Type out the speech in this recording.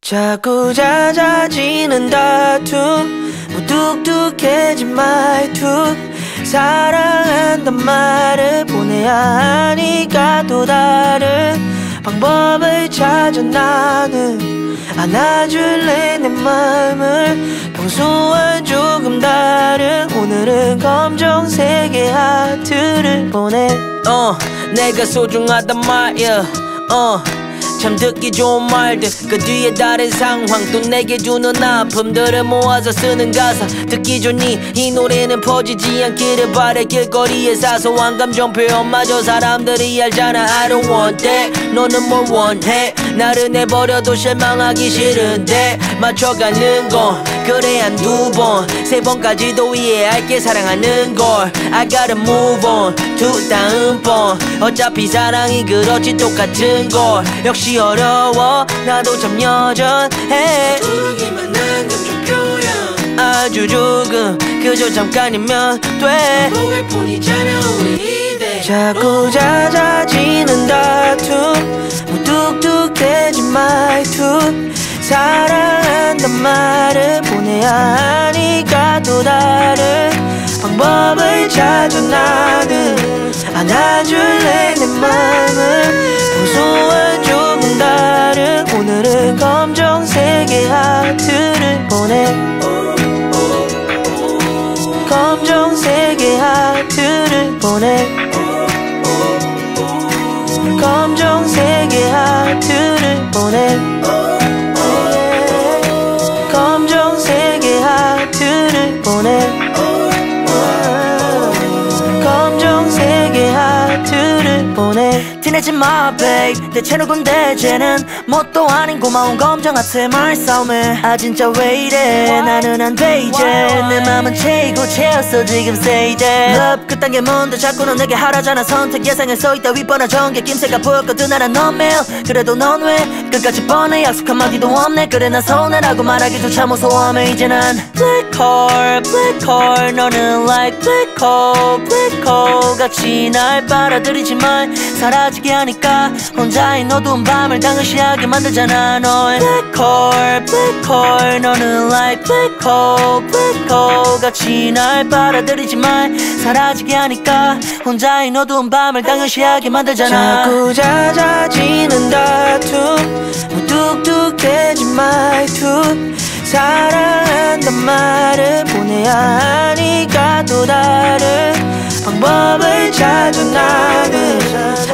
자꾸 잦아지는 다툼, 무뚝뚝해진 말투, 사랑한단 말을 보내야 하니까 또 다른 방법을 찾아 나는 안아줄래 내 맘을 평소와 조금 다른 오늘은 검정색의 하트를 보내. 내가 소중하단 말이야. 참 듣기 좋은 말들, 그 뒤에 다른 상황, 또 내게 주는 아픔들을 모아서 쓰는 가사. 듣기 좋니? 이 노래는 퍼지지 않기를 바래. 길거리의 사소한 감정 표현마저 사람들이 알잖아. I don't want that. 너는 뭘 원해? 나를 내버려도 실망하기 싫은데 맞춰가는 건 그래 한두 번, 세 번까지도 이해할게. 사랑하는 걸 I gotta move on to 다음번. 어차피 사랑이 그렇지 똑같은 걸. 역시 어려워 나도 참 여전해. 조금만 난 감정 표현 아주 조금, 그저 잠깐이면 돼. 보일 뿐이잖아 우리 이대. 자꾸 잦아지는 다툼, 무뚝뚝해진 말투, 사랑한단 말을 보내야 하니까 또 다른 방법을 찾아 나는 안아줄래 내 맘을 평소와 조금 다른 오늘은 검정색의 하트를 보내. 검정색의 하트를 보내. 검정색의 하트를 보내. 검정색의 하트를 보내. 검정색의 하트를 보내. 티내지 마 babe, 대체 누군데 쟤는 뭣도 아닌 고마운 검정 하트 말싸움에. 아 진짜 왜 이래 나는 안 돼 이제. 내 맘은 채이고 채웠어 지금 say that. Love 그딴 게 뭔데 자꾸 넌 내게 하라잖아. 선택 예상에서 있다 윗번화 전개 낌새가 보였거든 나란 넌 매일. 그래도 넌 왜 끝까지 뻔해 약속 한마디도 없네. 그래 나 서운해라고 말하기도 참 무서워하며 이제 난 black hole black hole. 너는 like black hole black hole 같이 날 빨아들이지만 사라지게 하니까 혼자인 어두운 밤을 당연시하게 만들잖아 널. black hole black hole. 너는 like black hole black hole 같이 날 빨아들이지만 사라지게 하니까 혼자인 어두운 밤을 당연시하게 만들잖아. 자꾸 잦아지는 다툼, 무뚝뚝해진 말투, 사랑한단 말을 보내야 하니까 또 다른 방법을 찾아 나는